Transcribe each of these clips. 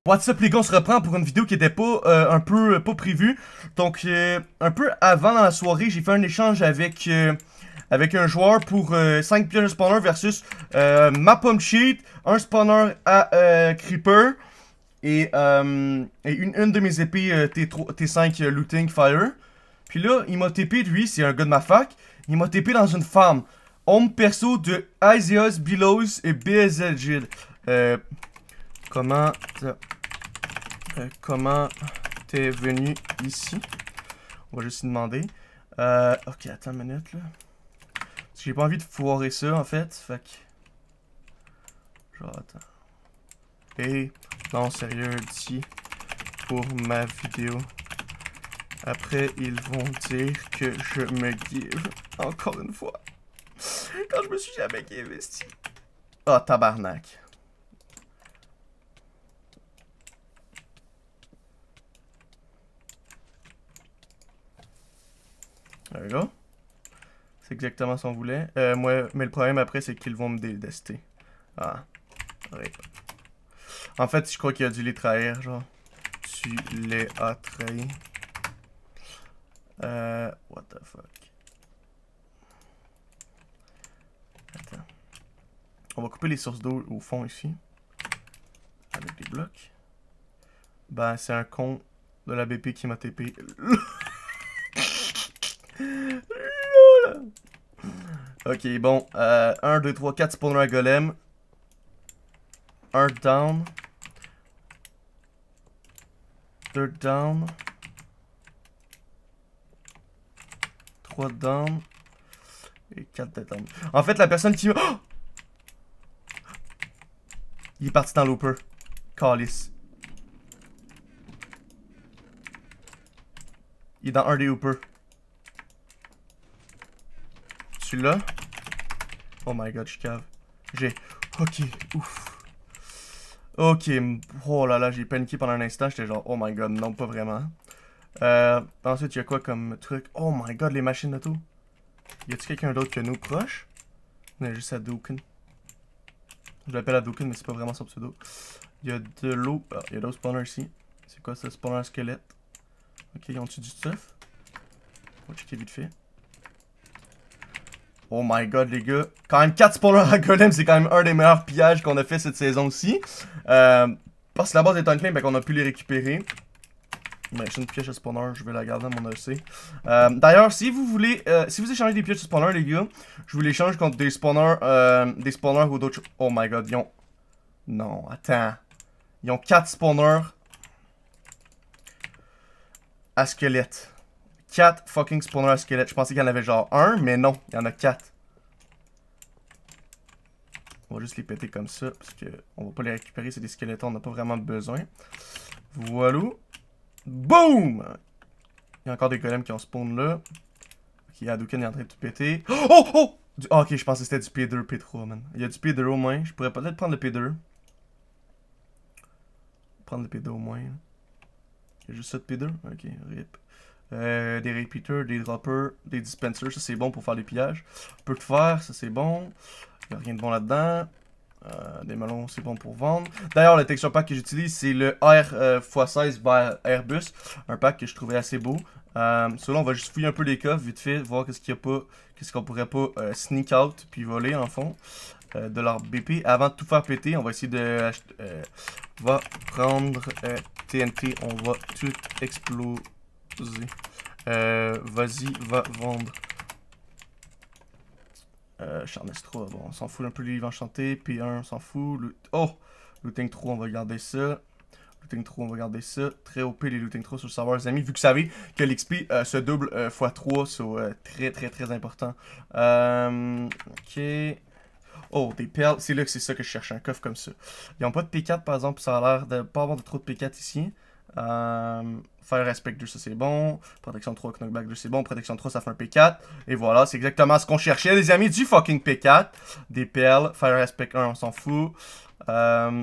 What's up les gars, on se reprend pour une vidéo qui était pas un peu pas prévue. Donc un peu avant dans la soirée, j'ai fait un échange avec un joueur pour 5 pièges de spawner versus ma pomme cheat, un spawner à creeper et une de mes épées T5 looting fire. Puis là, il m'a TP, lui, c'est un gars de ma fac, il m'a TP dans une farm. Home perso de Isios, Belows et BSLG. Comment t'es venu ici? On va juste y demander. Ok, attends une minute là. Parce que j'ai pas envie de foirer ça en fait. Fait que. Genre, attends. Hey, non, sérieux, dis pour ma vidéo. Après, ils vont dire que je me give. Encore une fois. Quand je me suis jamais investi. Ah, tabarnak. There we go. C'est exactement ce qu'on voulait. Moi, mais le problème après, c'est qu'ils vont me détester. Ah. Ouais. En fait, je crois qu'il a dû les trahir, genre. Tu les as trahis. What the fuck. Attends. On va couper les sources d'eau au fond ici. Avec des blocs. Ben, c'est un con de la BP qui m'a TP. Ok, bon. 1, 2, 3, 4 spawners à golem. 1 down. 2 down. 3 down. Et 4 down. En fait, la personne qui... Oh! Il est parti dans l'Hooper. Calice. Il est dans un des Hoopers. Celui-là. Oh my god, je suis cave. J'ai... Ok, ouf. Ok, oh là là, j'ai paniqué pendant un instant. J'étais genre, oh my god, non, pas vraiment. Ensuite, il y a quoi comme truc? Oh my god, les machines d'auto. Y a-t-il quelqu'un d'autre que nous proche? On est juste à Dukin. Je l'appelle à Dukin, mais c'est pas vraiment son pseudo. Il y a de l'eau. Ah, il y a d'autres spawners ici. C'est quoi ça? Spawner squelette. Ok, ils ont-tu du stuff? On va checker vite fait. Oh my god, les gars. Quand même 4 spawners à golem, c'est quand même un des meilleurs pillages qu'on a fait cette saison-ci. Parce que la base est unclaim, ben qu'on a pu les récupérer. Ben, j'ai une piège de spawner, je vais la garder dans mon EC. D'ailleurs, si vous voulez, si vous échangez des pièges de spawner, les gars, je vous l'échange contre des spawners ou d'autres. Oh my god, ils ont. Non, attends. Ils ont 4 spawners à squelette. 4 fucking spawners à squelette. Je pensais qu'il y en avait genre 1, mais non, il y en a 4. On va juste les péter comme ça, parce que on va pas les récupérer, c'est des squelettons, on n'a pas vraiment besoin. Voilà. Boom! Il y a encore des golems qui ont spawn là. Ok, Hadouken est en train de tout péter. Oh! Oh! Oh ok, je pensais que c'était du P2, P3, man. Il y a du P2 au moins. Je pourrais peut-être prendre le P2. Prendre le P2 au moins. Il y a juste ça de P2? Ok, rip. Des repeaters, des droppers, des dispensers, ça c'est bon pour faire des pillages. Peu de fer, ça c'est bon. Il n'y a rien de bon là-dedans. Des melons, c'est bon pour vendre. D'ailleurs, le texture pack que j'utilise, c'est le R x16 by Airbus. Un pack que je trouvais assez beau. Celui-là, on va juste fouiller un peu les coffres, vite fait, voir qu'est-ce qu'il y a pas, qu'est-ce qu'on pourrait pas sneak out puis voler en fond de leur BP. Avant de tout faire péter, on va essayer de va prendre TNT, on va tout exploser. Vas-y, va vendre. Charnesse 3, bon, on s'en fout un peu les livres enchantés. P1, on s'en fout. Oh! Looting 3, on va garder ça. Looting 3, on va garder ça. Très OP les Looting 3 sur le serveur, les amis. Vu que vous savez que l'XP se double x3, c'est très important. Ok. Oh, des perles. C'est là que c'est ça que je cherche, un coffre comme ça. Ils n'ont pas de P4 par exemple, ça a l'air de pas avoir de trop de P4 ici. Fire Aspect 2, ça c'est bon. Protection 3, Knockback 2, c'est bon. Protection 3, ça fait un P4. Et voilà, c'est exactement ce qu'on cherchait, les amis. Du fucking P4. Des perles. Fire Aspect 1, on s'en fout. P4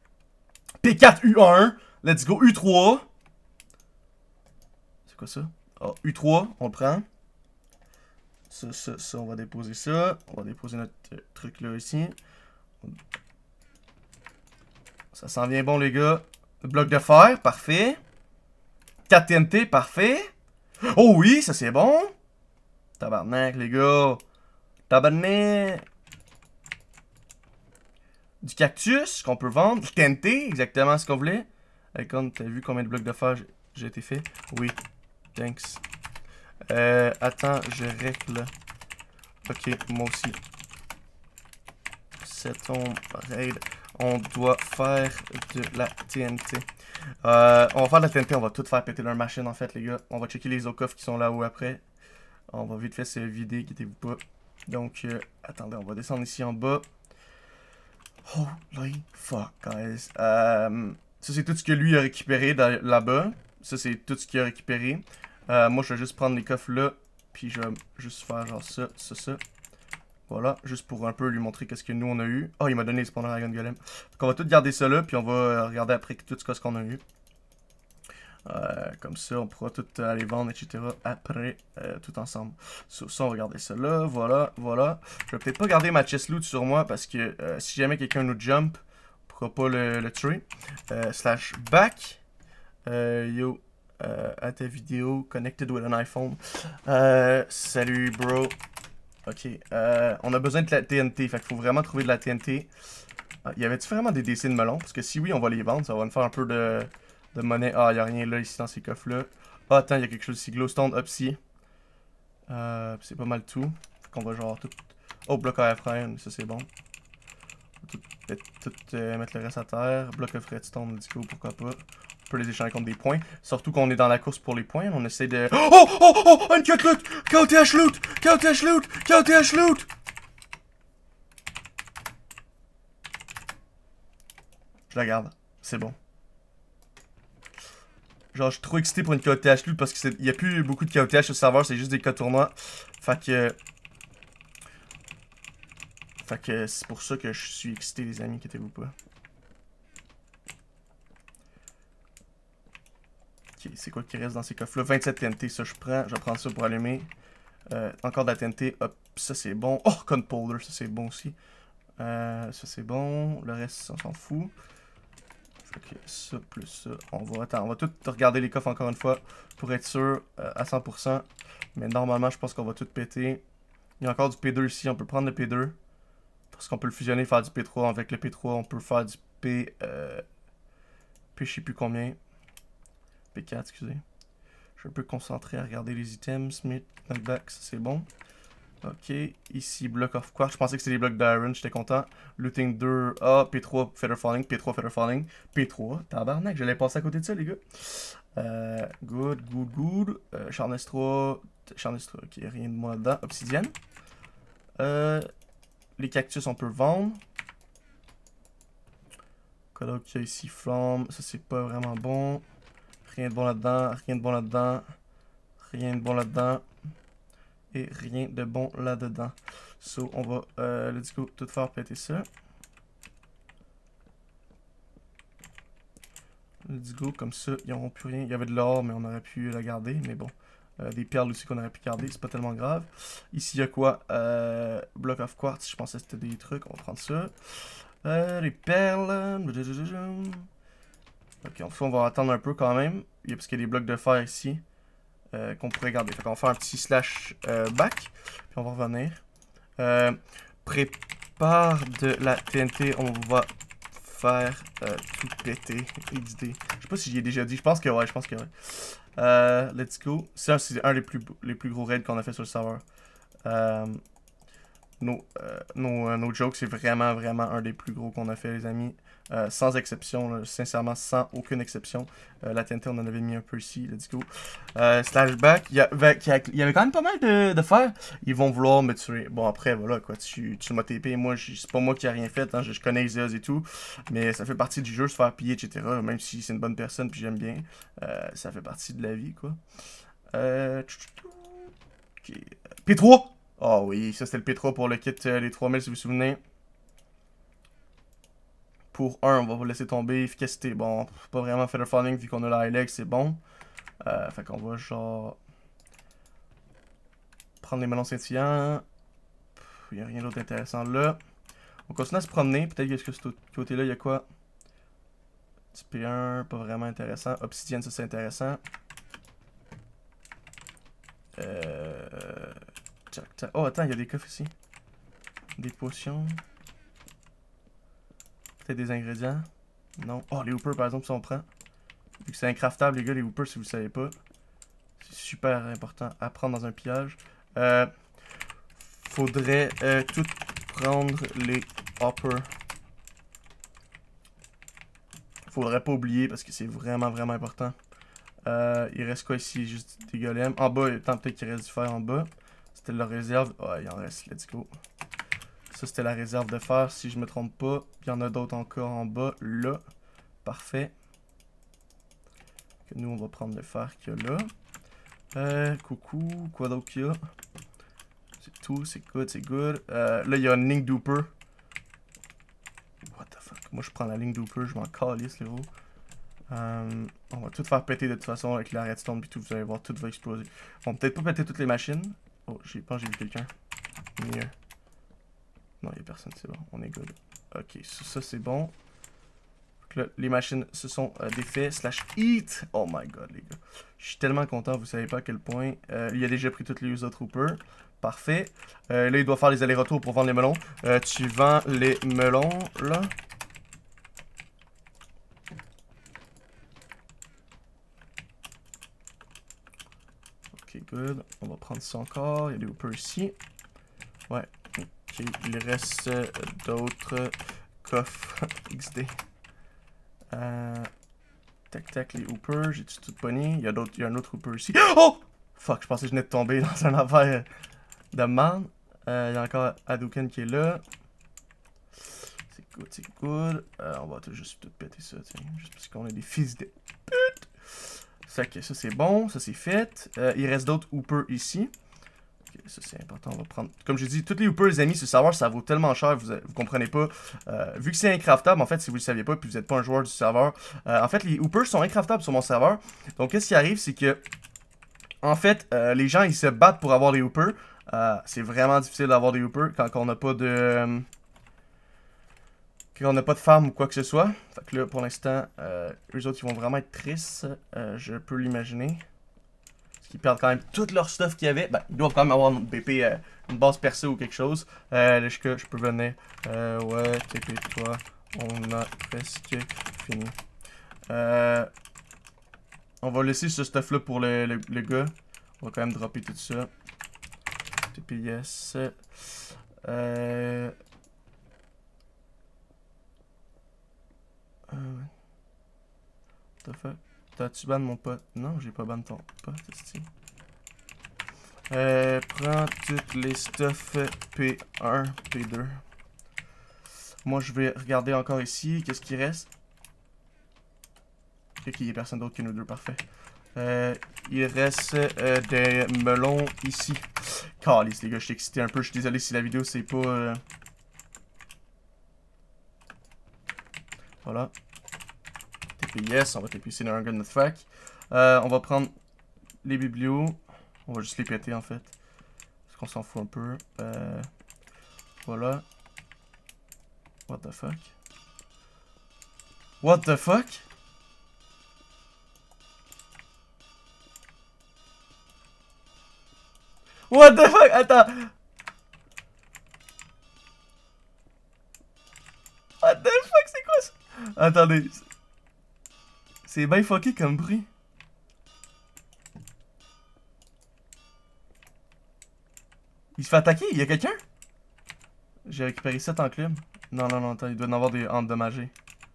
U1. Let's go. U3. C'est quoi ça? Oh, U3, on le prend. Ça, on va déposer ça. On va déposer notre truc là ici. Ça sent bien bon, les gars. Bloc de fer, parfait. 4 TNT, parfait. Oh oui, ça c'est bon. Tabarnak, les gars. Tabarnak. Du cactus qu'on peut vendre. Du TNT, exactement ce qu'on voulait. Icon, t'as vu combien de blocs de fer j'ai été fait? Oui. Thanks. Attends, je règle. Ok, moi aussi. C'est ton raid. On doit faire de la TNT. On va faire de la TNT, on va tout faire péter leur machine en fait, les gars. On va checker les autres coffres qui sont là-haut après. On va vite fait se vider, quittez-vous pas. Donc, attendez, on va descendre ici en bas. Holy fuck, guys. Ça, c'est tout ce que lui a récupéré là-bas. Ça, c'est tout ce qu'il a récupéré. Moi, je vais juste prendre les coffres là. Puis, je vais juste faire genre ça, ça, ça. Voilà, juste pour un peu lui montrer qu'est-ce que nous, on a eu. Oh, il m'a donné les spawners Dragon Golem. Donc, on va tout garder ça là. Puis, on va regarder après tout ce qu'on a eu. Comme ça, on pourra tout aller vendre, etc. après, tout ensemble. Sur ça, on va garder ça là. Voilà, voilà. Je vais peut-être pas garder ma chest loot sur moi parce que si jamais quelqu'un nous jump, on pourra pas le tuer. Slash back. Yo, à ta vidéo, connected with an iPhone. Salut, bro. Ok, on a besoin de la TNT, fait qu'il faut vraiment trouver de la TNT. Y avait-tu vraiment des décès de melon? Parce que si oui, on va les vendre, ça va nous faire un peu de monnaie. Ah, il n'y a rien là, ici, dans ces coffres-là. Ah, attends, il y a quelque chose ici. Glowstone, Upsy. C'est pas mal tout. Fait qu'on va genre tout... Oh, bloc à Ephraim, ça c'est bon. Tout mettre le reste à terre. Bloc of redstone, du coup, pourquoi pas. On peut les échanger contre des points. Surtout qu'on est dans la course pour les points. On essaie de... Oh, oh, oh, une cut loot! KOTH loot! KOTH loot! KOTH loot! Je la garde. C'est bon. Genre, je suis trop excité pour une KOTH loot parce qu'il n'y a plus beaucoup de KOTH sur le serveur, c'est juste des cas tournois. Fait que c'est pour ça que je suis excité, les amis, inquiétez-vous pas. Ok, c'est quoi qui reste dans ces coffres-là? 27 TNT, ça je prends. Je vais prendre ça pour allumer. Encore de la TNT. Hop, ça c'est bon. Oh, Gunpowder, ça c'est bon aussi. Ça c'est bon. Le reste, on s'en fout. Ok, ça plus ça. On va tout regarder les coffres encore une fois pour être sûr à 100%. Mais normalement, je pense qu'on va tout péter. Il y a encore du P2 ici. On peut prendre le P2. Parce qu'on peut le fusionner et faire du P3. Avec le P3, on peut faire du P... P je sais plus combien. P4, excusez. Je suis un peu concentré à regarder les items. Smith, knockback, ça c'est bon. Ok, ici, block of quartz. Je pensais que c'était des blocs d'iron, j'étais content. Looting 2, ah, P3, feather falling, P3, feather falling, P3, tabarnak, j'allais passer à côté de ça, les gars. Good, good, good. Sharpness 3, ok, rien de moi là-dedans. Obsidienne. Les cactus, on peut vendre. Quoi qu'il y a ici, flamme, ça c'est pas vraiment bon. Rien de bon là-dedans, rien de bon là-dedans. Rien de bon là-dedans. Et rien de bon là-dedans. So, on va, let's go, tout faire péter ça. Let's go, comme ça, ils n'auront plus rien. Il y avait de l'or, mais on aurait pu la garder, mais bon. Des perles aussi qu'on aurait pu garder, c'est pas tellement grave. Ici, il y a quoi? Block of quartz, je pensais que c'était des trucs, on va prendre ça. Les perles. Ok, on va attendre un peu quand même. Parce qu'il y a des blocs de fer ici. Qu'on pourrait garder. Fait qu'on va faire un petit slash back. Puis on va revenir. Prépare de la TNT. On va faire tout péter. XD. Je sais pas si j'y ai déjà dit. Je pense que ouais. Let's go. Ça, c'est un des plus gros raids qu'on a fait sur le serveur. No joke, c'est vraiment un des plus gros qu'on a fait, les amis. Sans exception, là, sincèrement, sans aucune exception. La TNT, on en avait mis un peu ici, let's go. Slash back, il y avait quand même pas mal de fer. Ils vont vouloir me tuer. Bon, après, voilà, quoi, tu m'as TP. Moi, c'est pas moi qui ai rien fait, hein, je connais Iseos et tout. Mais ça fait partie du jeu, se faire piller, etc. Même si c'est une bonne personne, puis j'aime bien. Ça fait partie de la vie, quoi. Okay. P3! Oh oui, ça c'était le P3 pour le kit les 3000 si vous vous souvenez. Pour 1, on va vous laisser tomber. Efficacité, bon, pas vraiment feather falling vu qu'on a la highlight, c'est bon. Fait qu'on va genre prendre les melons scintillants. Il n'y a rien d'autre d'intéressant là. On continue à se promener. Peut-être que ce côté-là, il y a quoi? Du P1, pas vraiment intéressant. Obsidienne, ça c'est intéressant. Oh, attends, il y a des coffres ici. Des potions. Peut-être des ingrédients. Non. Oh, les hoopers, par exemple, si on prend. Vu que c'est incraftable, les gars, les hoopers, si vous le savez pas. C'est super important à prendre dans un pillage. Faudrait tout prendre les hoppers. Faudrait pas oublier parce que c'est vraiment, vraiment important. Il reste quoi ici? Juste des golems. En bas, tant peut-être qu'il reste du fer en bas. C'était la réserve. Oh, il en reste. Let's go. Ça, c'était la réserve de fer, si je me trompe pas. Il y en a d'autres encore en bas, là. Parfait. Que nous, on va prendre le fer qu'il y a là. Coucou. Quoi d'autre qu'il y a? C'est tout. C'est good, c'est good. Là, il y a une ligne d'hooper. What the fuck? Moi, je prends la ligne d'hooper. Je m'en calisse, les gros. On va tout faire péter de toute façon avec la redstone puis tout, vous allez voir, tout va exploser. On va peut-être pas péter toutes les machines. Oh, je pense que j'ai vu quelqu'un. Mieux. Non, il n'y a personne, c'est bon, on est good. Ok, ça c'est bon. Donc là, les machines se sont défaites, slash eat. Oh my god, les gars. Je suis tellement content, vous savez pas à quel point. Il a déjà pris toutes les user troopers. Parfait. Là, il doit faire les allers-retours pour vendre les melons. Tu vends les melons, là. Ok, good. On va prendre ça encore. Il y a des hoopers ici. Ouais. Ok, il reste d'autres coffres XD. Tac tac, les hoopers. J'ai tout pogné. Il y a un autre hooper ici. Oh! Fuck, je pensais que je venais de tomber dans un affaire de merde. Il y a encore Hadouken qui est là. C'est good, c'est good. On va juste tout péter ça, tiens. Juste parce qu'on est des fils de pute. Ça, okay, ça c'est bon, ça c'est fait. Il reste d'autres hoopers ici. Okay, ça c'est important, on va prendre... Comme je dis, tous les hoopers, les amis, ce serveur, ça vaut tellement cher, vous comprenez pas. Vu que c'est incraftable, en fait, si vous le saviez pas, puis vous n'êtes pas un joueur du serveur, en fait, les hoopers sont incraftables sur mon serveur. Donc, qu'est-ce qui arrive, c'est que, en fait, les gens, ils se battent pour avoir des hoopers. C'est vraiment difficile d'avoir des hoopers quand on n'a pas de... on n'a pas de farm ou quoi que ce soit. Fait que là, pour l'instant, eux autres, ils vont vraiment être tristes. Je peux l'imaginer. Parce qu'ils perdent quand même tout leur stuff qu'il y avait. Ben, ils doivent quand même avoir une BP, une base percée ou quelque chose. Là, je peux venir. Ouais, TP toi. On a presque fini. On va laisser ce stuff-là pour le gars. On va quand même dropper tout ça. TP yes. T'as-tu ban mon pote? Non, j'ai pas ban ton pote, ici. Prends toutes les stuff P1, P2. Moi, je vais regarder encore ici. Qu'est-ce qui reste? Ok, il n'y a personne d'autre que nous deux, parfait. Il reste des melons ici. Calice, les gars, je suis excité un peu. Je suis désolé si la vidéo, c'est pas... Voilà. Yes, on va TP ici dans un gun de fac. On va prendre les biblios. On va juste les péter en fait. Parce qu'on s'en fout un peu. Voilà. What the fuck? What the fuck? What the fuck? Attends. What the fuck? C'est quoi ça? Attendez. C'est bien fucké comme bruit. Il se fait attaquer? Il y a quelqu'un? J'ai récupéré 7 enclumes. Non, non, non, attends, il doit en avoir des endommagés.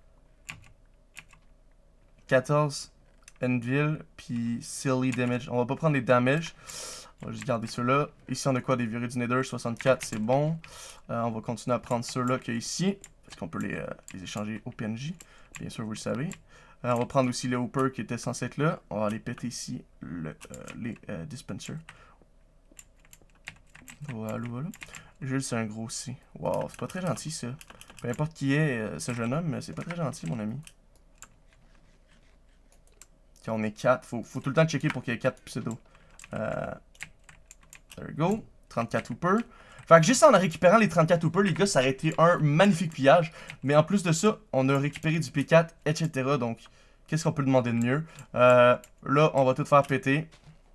14 Envil, puis Silly Damage. On va pas prendre les damages. On va juste garder ceux-là. Ici, on a quoi? Des virus du Nether, 64, c'est bon. On va continuer à prendre ceux-là qu'il y a ici. Parce qu'on peut les échanger au PNJ. Bien sûr, vous le savez. On va prendre aussi le hooper qui était censé être là. On va aller péter ici les dispensers. Voilà, voilà. Jules, c'est un gros C. Wow, c'est pas très gentil ça. Peu importe qui est ce jeune homme, c'est pas très gentil, mon ami. Quand on est 4, faut tout le temps checker pour qu'il y ait 4 pseudos. There we go. 34 Hooper. Fait que juste en récupérant les 34 Hooper, les gars, ça aurait été un magnifique pillage. Mais en plus de ça, on a récupéré du P4, etc. Donc, qu'est-ce qu'on peut demander de mieux? Là, on va tout faire péter.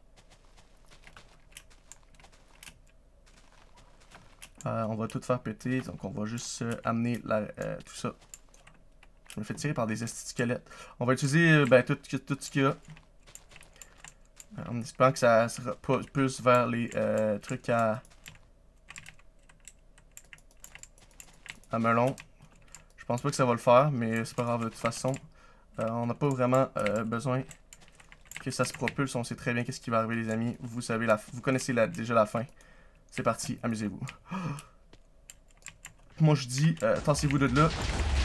On va tout faire péter. Donc, on va juste amener tout ça. Je me fais tirer par des squelettes. On va utiliser tout ce qu'il y a. En espérant que ça sera plus vers les trucs à melon. Je pense pas que ça va le faire, mais c'est pas grave de toute façon. On n'a pas vraiment besoin que ça se propulse. On sait très bien qu'est-ce qui va arriver, les amis. Vous savez, vous connaissez déjà la fin. C'est parti, amusez-vous. Moi je dis, tassez-vous de là.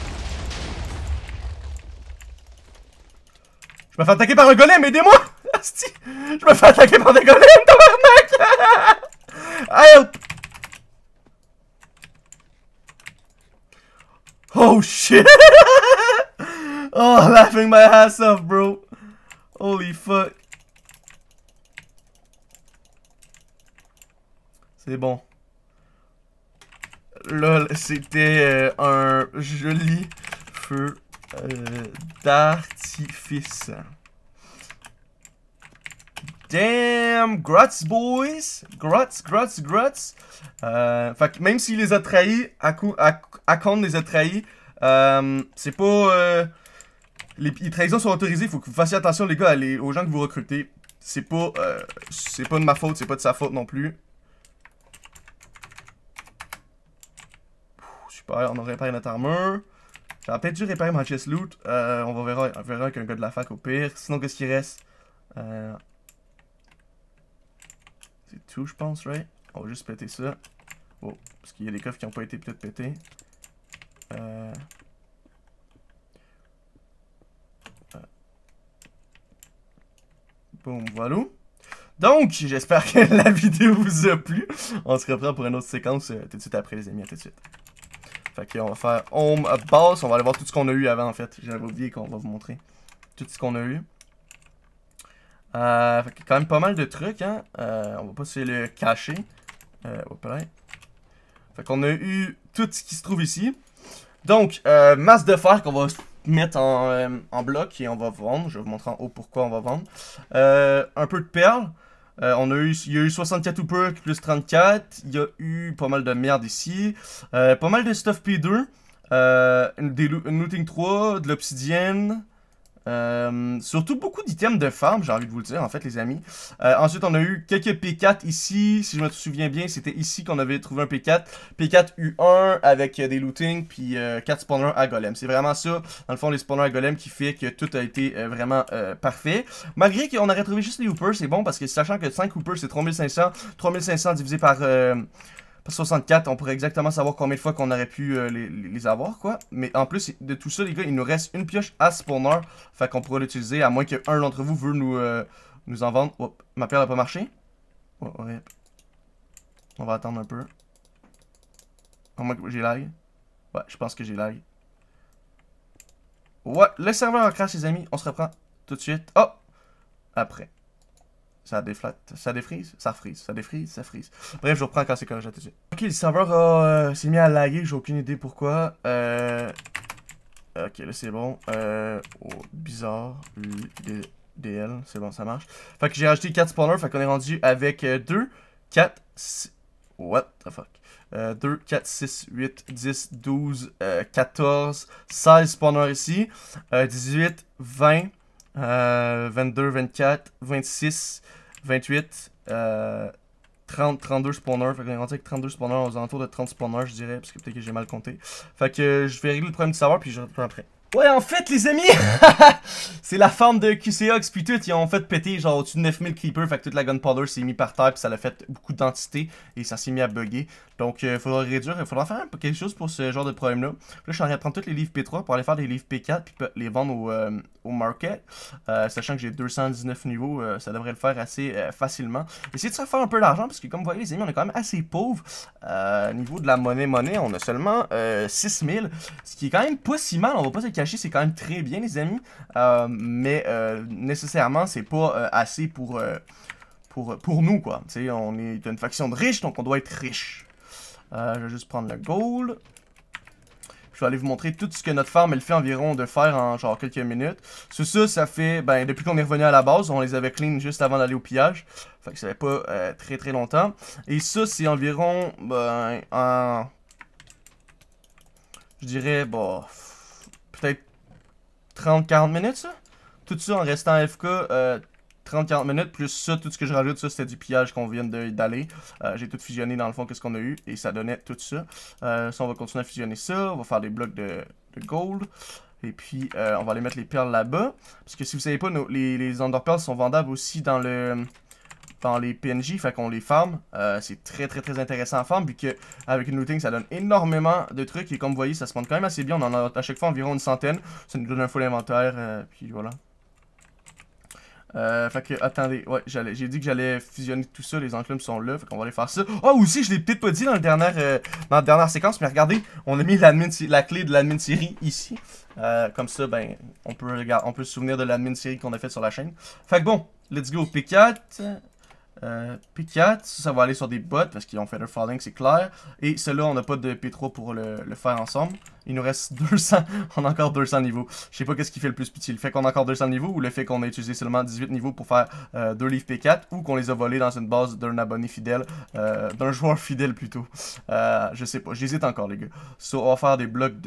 Je me fais attaquer par un golem, aidez-moi! Je me fais attaquer par des golems, tabarnak! Help! Oh shit! Oh, laughing my ass off, bro. Holy fuck. C'est bon. Lol, c'était un joli feu d'artifice. Damn, Grutz boys, Grutz. Fait que même s'il les a trahis, Akon les a trahis, c'est pas... les trahisons sont autorisées, il faut que vous fassiez attention les gars aux gens que vous recrutez. C'est pas de ma faute, c'est pas de sa faute non plus. Super, on a réparé notre armure. J'aurais peut-être dû réparer ma chest loot. On verra avec un gars de la fac au pire. Sinon, qu'est-ce qui reste? C'est tout, je pense, right? On va juste péter ça. Oh, parce qu'il y a des coffres qui n'ont pas été peut-être pétés. Boum, voilà. Donc, j'espère que la vidéo vous a plu. On se reprend pour une autre séquence tout de suite après, les amis. À tout de suite. Fait qu'on va faire home boss. On va aller voir tout ce qu'on a eu avant, en fait. J'avais oublié qu'on va vous montrer tout ce qu'on a eu. Fait que quand même pas mal de trucs, hein. On va pas se le cacher. Fait qu'on a eu tout ce qui se trouve ici. Donc, masse de fer qu'on va mettre en bloc et on va vendre. Je vais vous montrer en haut pourquoi on va vendre. Un peu de perles. Il y a eu 64 Hooper plus 34. Il y a eu pas mal de merde ici. Pas mal de stuff P2. Une looting 3, de l'obsidienne. Surtout beaucoup d'items de farm, j'ai envie de vous le dire, en fait, les amis. Ensuite, on a eu quelques P4 ici. Si je me souviens bien, c'était ici qu'on avait trouvé un P4. P4 U1 avec des looting, puis 4 spawners à golem. C'est vraiment ça, dans le fond, les spawners à golem qui fait que tout a été vraiment parfait. Malgré qu'on aurait trouvé juste les hoopers, c'est bon, parce que sachant que 5 hoopers, c'est 3500. 3500 divisé par 64, on pourrait exactement savoir combien de fois qu'on aurait pu les avoir, quoi. Mais en plus de tout ça, les gars, il nous reste une pioche à spawner. Fait qu'on pourra l'utiliser, à moins qu'un d'entre vous veut nous en vendre. Oh, ma perle n'a pas marché. Oh, ouais. On va attendre un peu. À moins que j'ai lag. Ouais, je pense que j'ai lag. Ouais, le serveur en crash, les amis. On se reprend tout de suite. Oh! Après. Ça déflate, ça défrise, ça freeze, ça défrise, ça freeze. Bref, je reprends quand c'est corrigé tout de suite. Ok, le serveur s'est mis à laguer, j'ai aucune idée pourquoi. Ok, là c'est bon. Oh, bizarre, UDL, c'est bon, ça marche. Fait que j'ai rajouté 4 spawners, fait qu'on est rendu avec 2, 4, 6... What the fuck? 2, 4, 6, 8, 10, 12, 14, 16 spawners ici. 18, 20... 22, 24, 26, 28, 30, 32 spawners. Fait qu'on est rendu avec 32 spawners, aux alentours de 30 spawners, je dirais, parce que peut-être que j'ai mal compté. Fait que je vais régler le problème du serveur, puis je reprends après. Ouais, en fait, les amis, c'est la forme de QCOX, puis tout, ils ont fait péter genre au-dessus de 9000 creepers, fait que toute la gunpowder s'est mis par terre, puis ça a fait beaucoup d'entités, et ça s'est mis à bugger. Donc, il faudra réduire, il faudra faire quelque chose pour ce genre de problème-là. Là, je suis en train de prendre tous les livres P3 pour aller faire des livres P4, puis les vendre au market. Sachant que j'ai 219 niveaux, ça devrait le faire assez facilement. Essayez de se faire un peu d'argent, parce que comme vous voyez, les amis, on est quand même assez pauvres. Niveau de la monnaie, on a seulement 6000, ce qui est quand même pas si mal, on va pas se cacher, c'est quand même très bien, les amis. Mais nécessairement, c'est pas assez pour pour nous, quoi. Tu sais, on est une faction de riches, donc on doit être riche. Je vais juste prendre le gold. Je vais aller vous montrer tout ce que notre farm elle fait environ de faire en genre quelques minutes. Sur ça, ça fait, ben, depuis qu'on est revenu à la base, on les avait clean juste avant d'aller au pillage. Fait que ça fait pas très longtemps. Et ça, c'est environ, ben, je dirais, bon, peut-être 30-40 minutes, ça. Tout ça en restant AFK, 30-40 minutes, plus ça, tout ce que je rajoute, ça, c'était du pillage qu'on vient d'aller. J'ai tout fusionné dans le fond, qu'est-ce qu'on a eu, et ça donnait tout ça. Ça, on va continuer à fusionner ça, on va faire des blocs de gold. Et puis, on va aller mettre les perles là-bas. Parce que si vous savez pas, les Ender Pearls sont vendables aussi dans les PNJ, fait qu'on les farm. C'est très intéressant à farm, vu que avec une looting, ça donne énormément de trucs. Et comme vous voyez, ça se monte quand même assez bien. On en a à chaque fois environ une centaine. Ça nous donne un full inventaire, puis voilà. Fait que, attendez, ouais, j'ai dit que j'allais fusionner tout ça, les enclumes sont là, fait qu'on va aller faire ça. Oh, aussi, je l'ai peut-être pas dit dans la dernière séquence, mais regardez, on a mis la clé de l'admin série ici. Comme ça, ben, on peut se souvenir de l'admin série qu'on a fait sur la chaîne. Fait que bon, let's go, P4. P4, ça va aller sur des bots parce qu'ils ont fait leur falling, c'est clair. Et celui-là, on n'a pas de P3 pour le faire ensemble. Il nous reste 200, on a encore 200 niveaux. Je sais pas qu'est-ce qui fait le plus pitié, le fait qu'on a encore 200 niveaux ou le fait qu'on a utilisé seulement 18 niveaux pour faire 2 livres P4 ou qu'on les a volés dans une base d'un abonné fidèle, d'un joueur fidèle plutôt. Je sais pas, j'hésite encore les gars. So, on va faire des blocs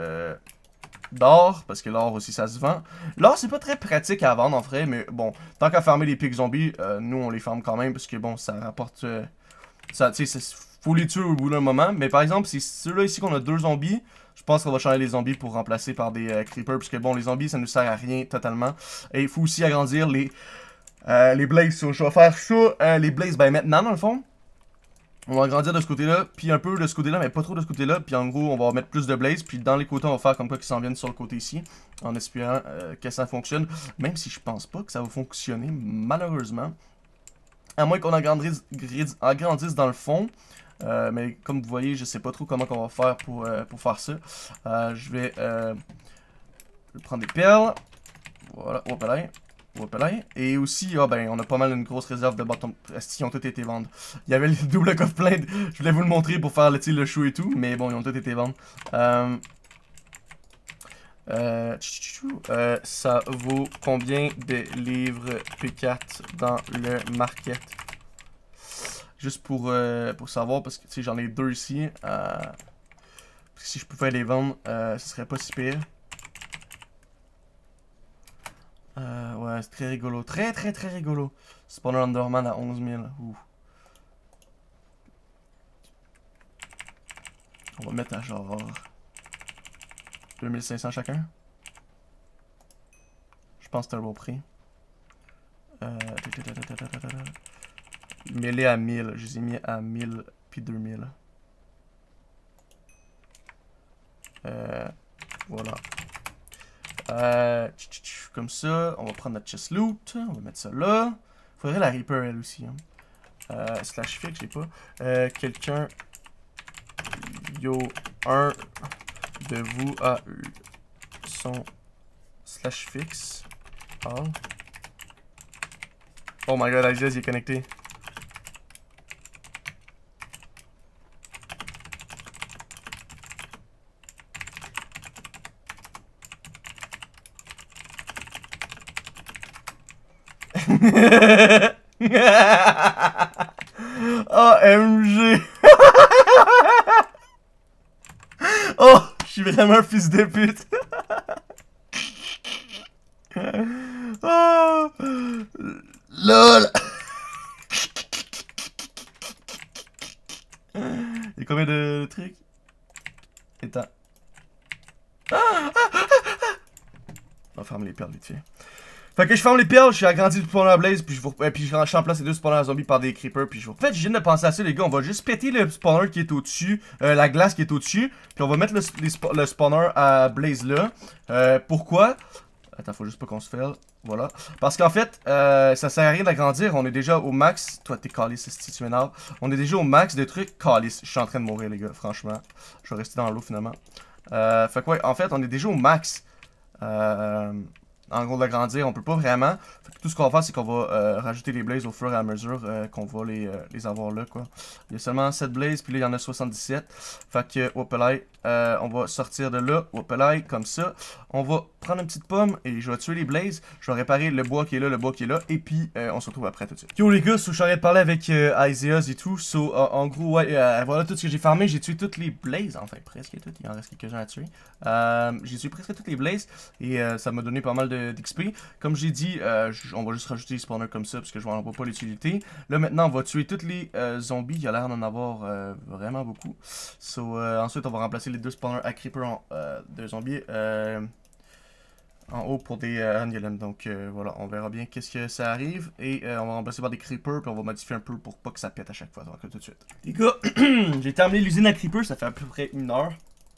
d'or, parce que l'or aussi ça se vend. L'or c'est pas très pratique à vendre en vrai, mais bon, tant qu'à farmer les pigs zombies, nous on les farme quand même, parce que bon, ça rapporte... ça, tu sais, faut les tuer au bout d'un moment, mais par exemple, c'est ceux-là ici qu'on a 2 zombies, je pense qu'on va changer les zombies pour remplacer par des creepers, parce que bon, les zombies ça nous sert à rien totalement, et il faut aussi agrandir les blazes. So, je vais faire ça, les blazes, ben maintenant dans le fond. On va agrandir de ce côté-là, puis un peu de ce côté-là, mais pas trop de ce côté-là. Puis en gros, on va mettre plus de blaze. Puis dans les côtés, on va faire comme quoi qu'ils s'en viennent sur le côté ici. En espérant que ça fonctionne. Même si je pense pas que ça va fonctionner, malheureusement. À moins qu'on agrandisse dans le fond. Mais comme vous voyez, je sais pas trop comment on va faire pour faire ça. Je vais prendre des perles. Voilà, hop là. Et aussi, ben, on a pas mal une grosse réserve de bâtons. Ils ont tous été vendus. Il y avait le double coffre plein. Je voulais vous le montrer pour faire le show et tout. Mais bon, ils ont tous été vendus. Ça vaut combien de livres P4 dans le market? Juste pour savoir, parce que j'en ai 2 ici. Si je pouvais les vendre, ce serait pas si pire. Ouais, c'est très rigolo. Très rigolo. Spawner Underman à 11 000. Ouh. On va mettre à genre 2500 chacun. Je pense que c'est un bon prix. Mêlé à 1000. Je les ai mis à 1000 puis 2000. Voilà. Comme ça, on va prendre notre chest loot, on va mettre ça là. Faudrait la Reaper elle aussi. Hein. Slash fix, j'ai pas. Quelqu'un. Yo, un de vous a son slash fix. Oh. Oh my god, Aziz il est connecté. OMG. Oh, je suis vraiment un fils de pute. Oh, LOL. Il y a combien de trucs? Attends. On va fermer les perles vite fait. Fait que je ferme les perles, je suis agrandi le spawner à blaze, puis je remplace les 2 spawners à zombies par des creepers, puis en fait, je viens de penser à ça, les gars, on va juste péter le spawner qui est au-dessus, la glace qui est au-dessus, puis on va mettre le spawner à blaze là. Pourquoi? Attends, faut juste pas qu'on se fail. Voilà. Parce qu'en fait, ça sert à rien d'agrandir, on est déjà au max. Toi, t'es calice, si tu m'énerves. On est déjà au max de trucs. Calice, je suis en train de mourir, les gars, franchement. Je vais rester dans l'eau finalement. Fait que ouais, en fait, on est déjà au max. en gros l'agrandir, on peut pas vraiment. Fait que tout ce qu'on va faire, c'est qu'on va rajouter les blazes au fur et à mesure qu'on va les avoir là, quoi. Il y a seulement 7 blazes, puis là, il y en a 77. Fait que, hopelay, on va sortir de là, hopelay, comme ça. On va prendre une petite pomme et je vais tuer les blazes. Je vais réparer le bois qui est là, le bois qui est là, et puis on se retrouve après tout de suite. Yo les gars, je suis arrêté de parler avec Isaiah et tout. So, en gros, ouais, voilà tout ce que j'ai farmé. J'ai tué toutes les blazes, enfin presque toutes. Il en reste quelques-uns à tuer. J'ai tué presque toutes les blazes et ça m'a donné pas mal d'XP. Comme j'ai dit, on va juste rajouter les spawners comme ça parce que je n'en vois pas l'utilité. Là maintenant, on va tuer tous les zombies. Il y a l'air d'en avoir vraiment beaucoup. So, ensuite, on va remplacer les deux spawners à creeper de zombies en haut pour des Angelen. Donc voilà, on verra bien qu'est-ce que ça arrive. Et on va remplacer par des creepers, puis on va modifier un peu pour pas que ça pète à chaque fois. Donc tout de suite. Les gars, j'ai terminé l'usine à creepers, ça fait à peu près 1 heure.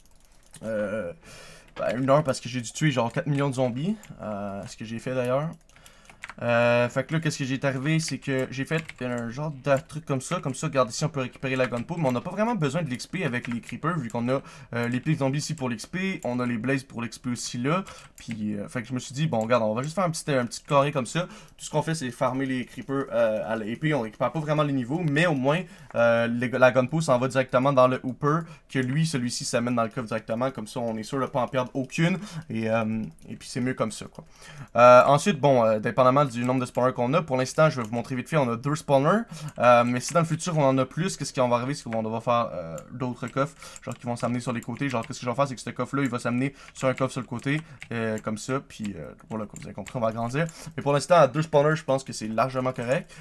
Ben, 1 heure parce que j'ai dû tuer genre 4 millions de zombies. Ce que j'ai fait d'ailleurs. Fait que là, qu'est-ce que j'ai arrivé, c'est que j'ai fait un genre de truc comme ça. Comme ça, regarde ici, on peut récupérer la gunpowder. Mais on n'a pas vraiment besoin de l'XP avec les creepers, vu qu'on a les pics zombies ici pour l'XP. On a les blazes pour l'XP aussi là. Puis, fait que je me suis dit, bon, regarde, on va juste faire un petit carré comme ça. Tout ce qu'on fait, c'est farmer les creepers à l'épée. On récupère pas vraiment les niveaux, mais au moins, la gunpowder s'en va directement dans le hooper. Que lui, celui-ci, s'amène dans le coffre directement. Comme ça, on est sûr de pas en perdre aucune. Et puis, c'est mieux comme ça, quoi. Ensuite, bon, dépendamment du nombre de spawners qu'on a. Pour l'instant, je vais vous montrer vite fait, on a 2 spawners. Mais si dans le futur on en a plus, qu'est-ce qui va arriver? C'est qu'on va faire d'autres coffres, genre qui vont s'amener sur les côtés. Genre, qu'est-ce que je vais faire? C'est que ce coffre-là, il va s'amener sur un coffre sur le côté, comme ça. Puis voilà, comme vous avez compris, on va agrandir. Mais pour l'instant, à 2 spawners, je pense que c'est largement correct.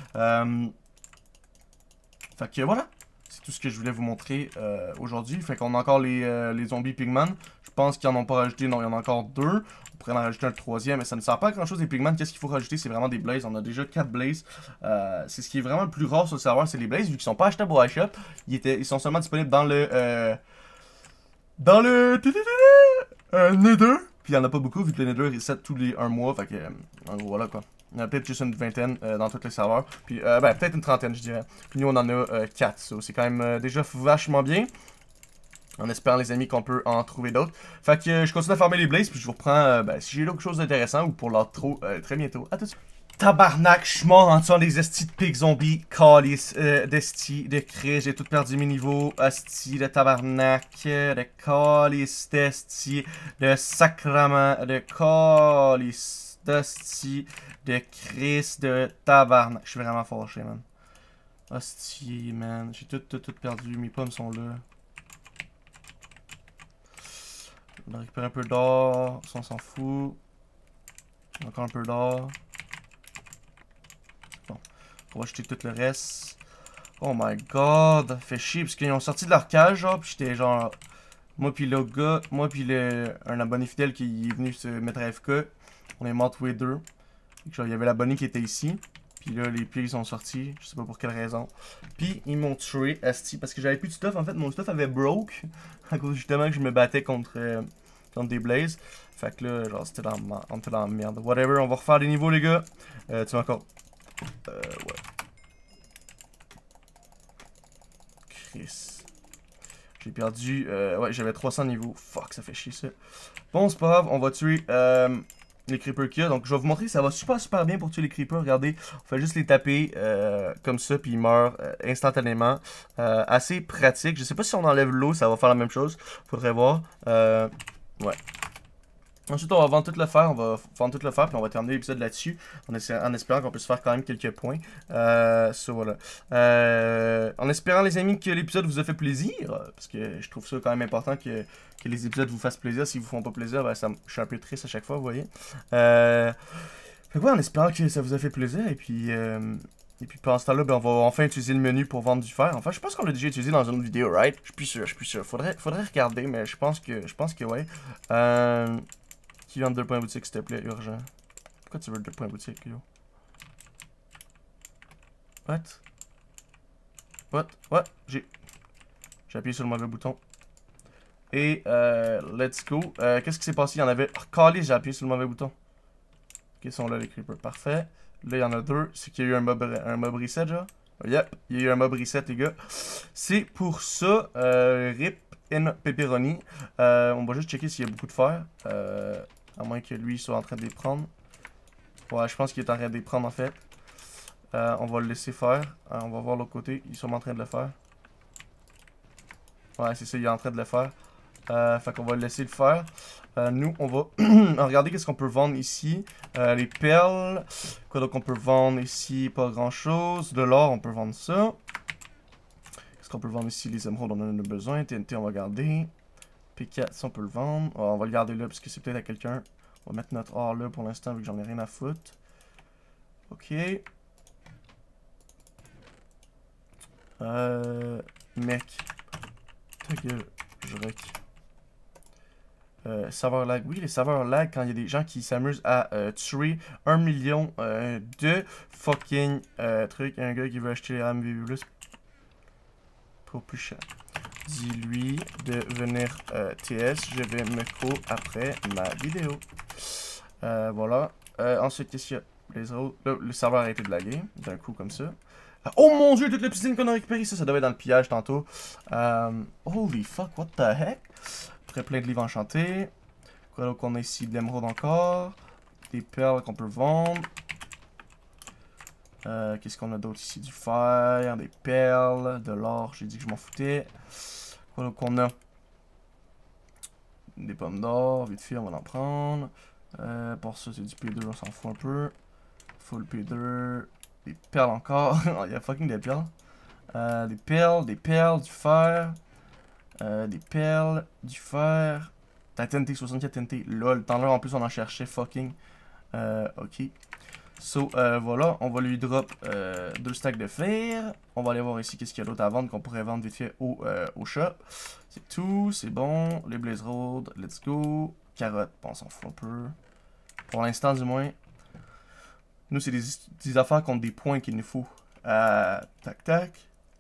Fait que voilà. C'est tout ce que je voulais vous montrer aujourd'hui. Fait qu'on a encore les zombies pigman. Je pense qu'ils n'en ont pas rajouté. Non, il y en a encore 2. On pourrait en rajouter un troisième, mais ça ne sert pas à grand chose des pigman. Qu'est-ce qu'il faut rajouter? C'est vraiment des blazes. On a déjà 4 blazes. C'est ce qui est vraiment le plus rare sur le serveur, c'est les blazes. Vu qu'ils sont pas achetables au iShop, ils sont seulement disponibles dans le Nether. Puis il n'y en a pas beaucoup, vu que le Nether reset tous les 1 mois. Fait que, en gros, voilà quoi. Il y en a peut-être juste une vingtaine dans tous les serveurs. Puis, ben, peut-être une trentaine, je dirais. Puis nous, on en a 4. So, c'est quand même déjà vachement bien. En espérant, les amis, qu'on peut en trouver d'autres. Fait que je continue à farmer les blazes. Puis je vous reprends ben, si j'ai quelque chose d'intéressant ou pour l'outro très bientôt. À tout de suite. Tabarnak, je suis mort en tuant des estis de pigs zombies, calice, d'esti, de cris, j'ai tout perdu mes niveaux, esti de tabarnak, de calice, d'esti, de sacrement, de calice, d'esti, de cris, de tabarnak. Je suis vraiment fâché, man. Hostie, man, j'ai tout perdu, mes pommes sont là. On va récupérer un peu d'or, ça on s'en fout. Encore un peu d'or. On va acheter tout le reste. Oh my god, fait chier parce qu'ils ont sorti de leur cage, genre, pis j'étais genre. Moi pis le gars, moi pis un abonné fidèle qui est venu se mettre à FK. On est morts tous les deux. Genre, il y avait l'abonné qui était ici. Puis là, les pieds sont sortis, je sais pas pour quelle raison. Puis ils m'ont tué, asti, parce que j'avais plus de stuff. En fait, mon stuff avait broke. À cause justement que je me battais contre des blazes. Fait que là, genre, on était dans la merde. Whatever, on va refaire des niveaux, les gars. Tu vois encore. Ouais. Chris. J'ai perdu. Ouais, j'avais 300 niveaux. Fuck, ça fait chier ça. Bon, c'est pas grave, on va tuer les creepers qu'il y a. Donc, je vais vous montrer, ça va super bien pour tuer les creepers. Regardez, on fait juste les taper comme ça, puis ils meurent instantanément. Assez pratique. Je sais pas si on enlève l'eau, ça va faire la même chose. Faudrait voir. Ouais. Ensuite, on va vendre tout le fer, puis on va terminer l'épisode là-dessus, en espérant qu'on puisse faire quand même quelques points. Voilà. En espérant, les amis, que l'épisode vous a fait plaisir, parce que je trouve ça quand même important que les épisodes vous fassent plaisir. S'ils vous font pas plaisir, ben, je suis un peu triste à chaque fois, vous voyez. Fait que ouais, en espérant que ça vous a fait plaisir, et puis pendant ce temps-là, ben, on va enfin utiliser le menu pour vendre du fer. Enfin, je pense qu'on l'a déjà utilisé dans une autre vidéo, right? Je suis plus sûr. Faudrait regarder, mais je pense que ouais. Qui vend 2 points boutique, s'il te plaît, urgent. Pourquoi tu veux 2 points boutique, yo? What? J'ai appuyé sur le mauvais bouton. Et, let's go. Qu'est-ce qui s'est passé? Il y en avait... Oh, calé, j'ai appuyé sur le mauvais bouton. Ok, ils sont là, les creepers. Parfait. Là, il y en a 2. C'est qu'il y a eu un mob reset, genre. Yep, il y a eu un mob reset, les gars. C'est pour ça, RIP in pepperoni. On va juste checker s'il y a beaucoup de fer. À moins que lui soit en train de les prendre. Ouais, je pense qu'il est en train de les prendre en fait. On va le laisser faire. On va voir l'autre côté. Il est sûrement en train de le faire. Ouais, c'est ça, il est en train de le faire. Fait qu'on va le laisser le faire. Nous, on va regarder qu'est-ce qu'on peut vendre ici. Les perles. Quoi donc on peut vendre ici? Pas grand chose. De l'or, on peut vendre ça. Qu'est-ce qu'on peut vendre ici? Les émeraudes, on en a besoin. TNT, on va garder. P4, ça on peut le vendre. On va le garder là parce que c'est peut-être à quelqu'un. On va mettre notre or là pour l'instant vu que j'en ai rien à foutre. Ok. Mec. Ta gueule, je rec. Serveur lag. Oui, les serveurs lag quand il y a des gens qui s'amusent à tuer 1 million de fucking trucs. Un gars qui veut acheter les RAM VV Plus pour plus cher. Dis-lui de venir TS. Je vais me co après ma vidéo. Voilà. Ensuite, qu'est-ce qu'il y a? Les autres. Là, le serveur a arrêté de laguer. D'un coup, comme ça. Oh mon dieu, toute l'obsidienne qu'on a récupérée. Ça devait être dans le pillage tantôt. Holy fuck, what the heck? Très plein de livres enchantés. Quoi d'autre qu'on a ici? De l'émeraude encore. Des perles qu'on peut vendre. Qu'est-ce qu'on a d'autre ici? Du fer, des perles, de l'or. J'ai dit que je m'en foutais. Quoi d'autre qu'on a? Des pommes d'or. Vite fait, on va en prendre. Pour ça, c'est du P2, on s'en fout un peu. Full P2. Des perles encore. Il y a fucking des perles. Des perles, du fer. Des perles, du fer. T'as TNT, 64 TNT. Lol, tant là en plus on en cherchait fucking. Ok. So, voilà, on va lui drop 2 stacks de fer. On va aller voir ici qu'est-ce qu'il y a d'autre à vendre qu'on pourrait vendre vite fait au shop. C'est tout, c'est bon. Les Blaze Road, let's go. Carottes, bon, on s'en fout un peu. Pour l'instant, du moins. Nous, c'est des affaires contre des points qu'il nous faut. Tac, tac.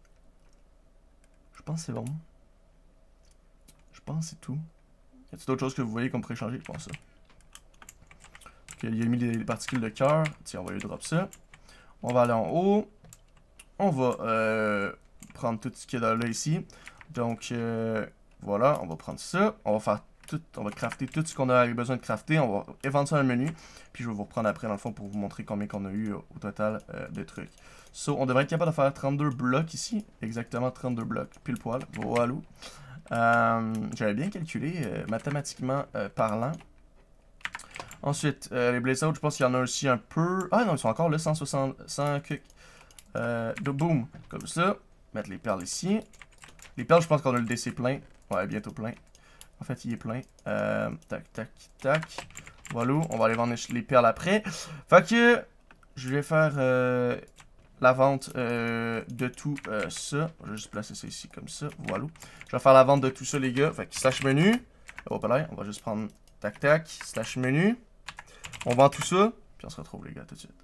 Je pense que c'est bon. Je pense que c'est tout. Y a-t-il d'autres choses que vous voyez qu'on pourrait changer? Je pense ça. Il a mis des particules de cœur. Tiens, on va lui drop ça. On va aller en haut. On va prendre tout ce qu'il y a là ici. Donc, voilà, on va prendre ça. On va faire tout, on va crafter tout ce qu'on a besoin de crafter. On va éventer un menu. Puis je vais vous reprendre après dans le fond pour vous montrer combien qu'on a eu au total de trucs. So, on devrait être capable de faire 32 blocs ici. Exactement 32 blocs. Pile poil. Voilà. J'avais bien calculé mathématiquement parlant. Ensuite, les Blaze Out, je pense qu'il y en a aussi un peu. Ah non, ils sont encore là, 160, 100 clics. De boom, comme ça. Mettre les perles ici. Les perles, je pense qu'on a le DC plein. Ouais, bientôt plein. En fait, il est plein. Tac, tac, tac. Voilà, on va aller vendre les perles après. Fait que, je vais faire la vente de tout ça. Je vais juste placer ça ici, comme ça. Voilà. Je vais faire la vente de tout ça, les gars. Fait que slash menu. Hop là, on va juste prendre tac, tac, slash menu. On vend tout ça, puis on se retrouve, les gars, tout de suite.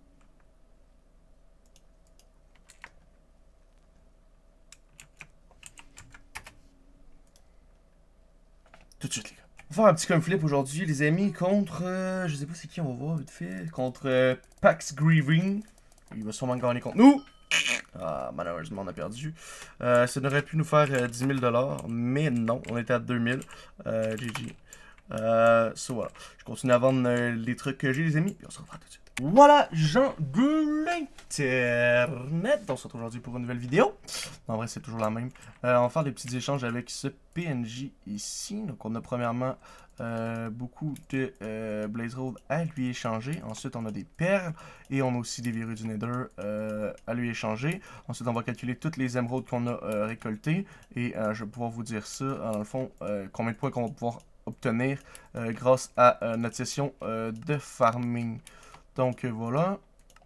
Tout de suite, les gars. On va faire un petit coin flip aujourd'hui, les amis, contre... je sais pas c'est qui, on va voir vite fait. Contre Pax Grieving. Il va sûrement gagner contre nous. Ah, malheureusement, on a perdu. Ça aurait pu nous faire 10 000 $, mais non, on était à 2000. GG. So voilà. Je continue à vendre les trucs que j'ai, les amis, et on se revoit tout de suite. Voilà, gens de l'internet. On se retrouve aujourd'hui pour une nouvelle vidéo. En vrai, c'est toujours la même. On va faire des petits échanges avec ce PNJ ici. Donc, on a premièrement beaucoup de Blaze Road à lui échanger. Ensuite, on a des perles et on a aussi des verrues du Nether à lui échanger. Ensuite, on va calculer toutes les émeraudes qu'on a récoltées et je vais pouvoir vous dire ça, dans le fond, combien de points qu'on va pouvoir obtenir grâce à notre session de farming. Donc voilà.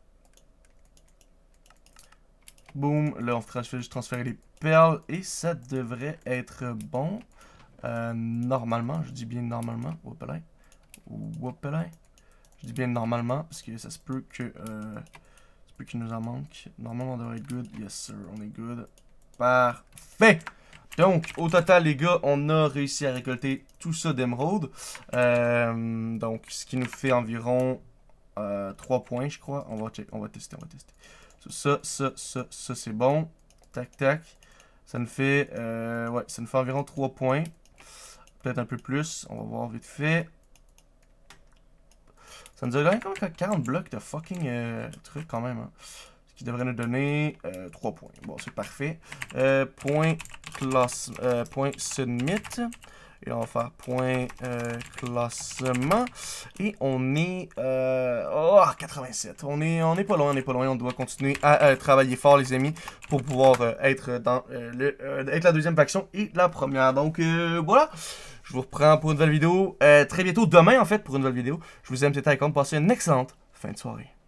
Boom. Là, on fait juste transférer les perles et ça devrait être bon. Normalement, je dis bien normalement. Whoopalay. Whoopalay. Je dis bien normalement parce que ça se peut que qu'il nous en manque. Normalement, on devrait être good. Yes, sir. On est good. Parfait. Donc, au total, les gars, on a réussi à récolter tout ça d'émeraude. Donc, ce qui nous fait environ 3 points, je crois. On va tester. Ça, c'est bon. Tac, tac. Ça nous fait, ouais, ça nous fait environ 3 points. Peut-être un peu plus. On va voir vite fait. Ça nous a donné quand même 40 blocs de fucking trucs quand même. Hein. Ce qui devrait nous donner 3 points. Bon, c'est parfait. Point submit. Et on va faire point classement. Et on est 87. On est pas loin, On doit continuer à travailler fort, les amis, pour pouvoir être dans être la deuxième faction et la première. Donc voilà. Je vous reprends pour une nouvelle vidéo très bientôt, demain en fait, pour une nouvelle vidéo. Je vous aime, c'était Icon. Passez une excellente fin de soirée.